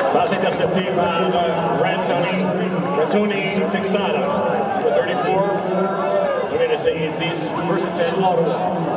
Passe intercepté par Ranthony, Texada, 34. We're going to say it's 1st and 10, Ottawa.